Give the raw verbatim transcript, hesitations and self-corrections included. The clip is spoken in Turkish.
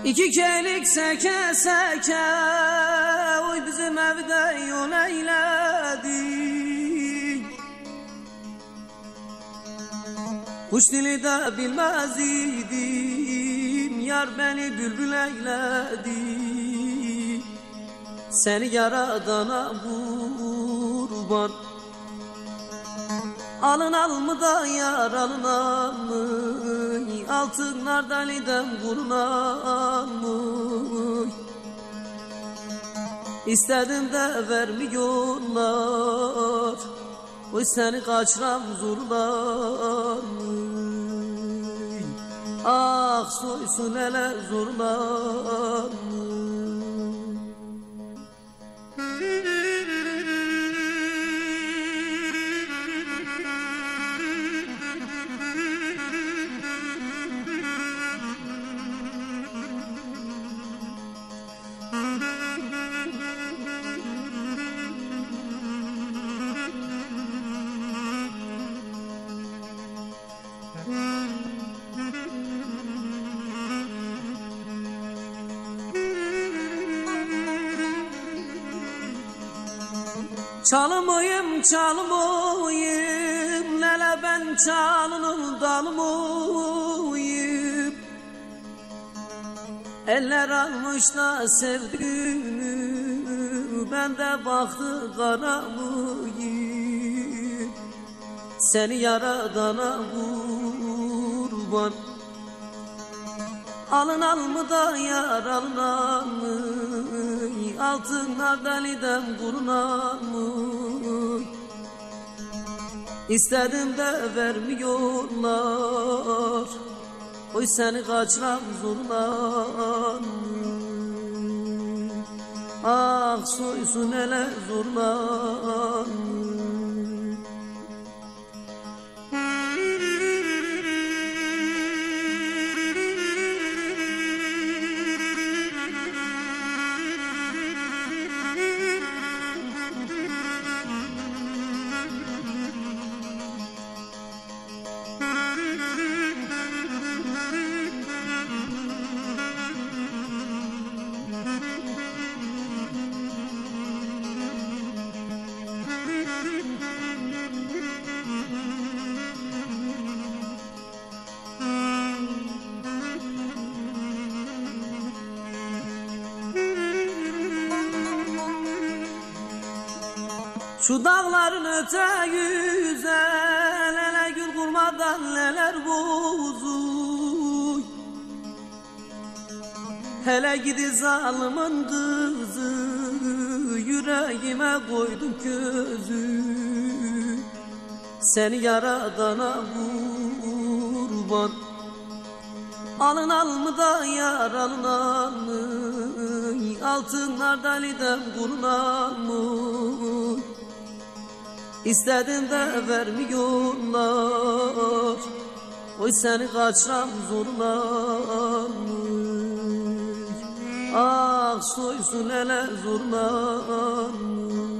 İki keylik seke seke oy bizim evde yol eyledik. Kuş dili de bilmez idim, yar beni bülbül eyledi. Seni yaradana kurban, alın almı da yar alınan mı? Altınlar deliden kurunan mı? İstedim de vermiyorlar, oy seni kaçıran zorlar mı? Ah soysun hele zorlar mı? Çalmayım çalmayım, lele ben çalının dalmayım. Eller almış da sevdiğimi, ben de baktı karamayım. Seni yaradana kurban, alın almı da yar alınan mı? Altınlar deliden kurunan mı? İstedim de vermiyorlar, oy seni kaçıran zorlar mı? Ah soysun hele zorlar mı? Şu dağların öte güzel, hele gül kurmadan neler bozuy. Hele gidi zalimin kızı, yüreğime koydum közü. Seni yaradana kurban, alın almı da yar alınan mı? Altınlar deliden kurunan mı? İstedim de vermiyorlar, oy seni kaçıran zorlar mı? Ah soysun hele zorlar mı?